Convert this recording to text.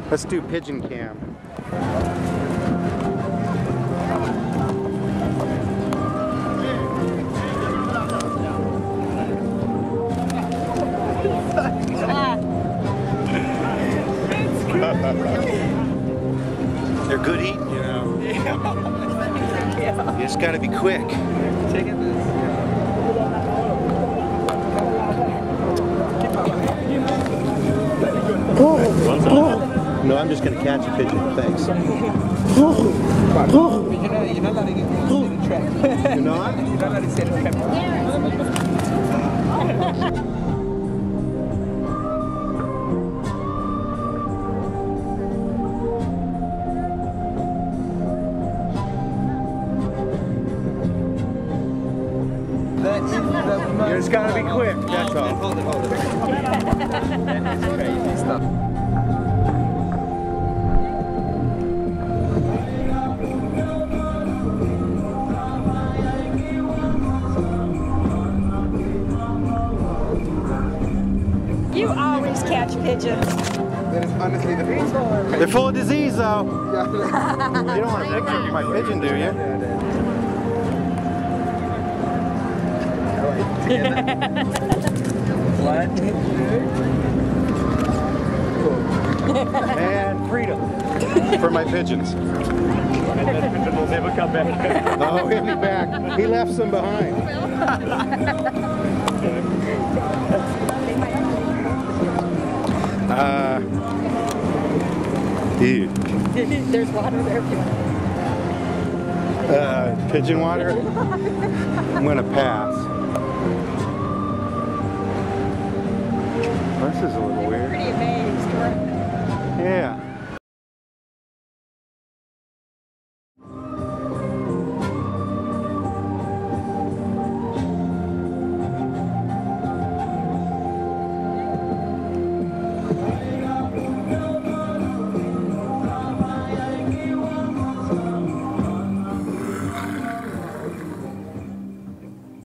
Let's do pigeon cam. They're good eating, you know. You just gotta be quick. No, I'm just gonna catch a pigeon. Thanks. You're not letting it trap. You're not? You're not letting it trap. You just gotta be quick, that's all. Hold it. That is crazy stuff. You always catch pigeons. That is honestly the best. They're full of disease, though. You don't want to picture my pigeon, do you? And freedom for my pigeons. And that pigeon will never come back. No, he'll be back. He left some behind. Dude. There's water there. Pigeon water? I'm gonna pass. This is a little weird. Pretty amazed, right? Yeah.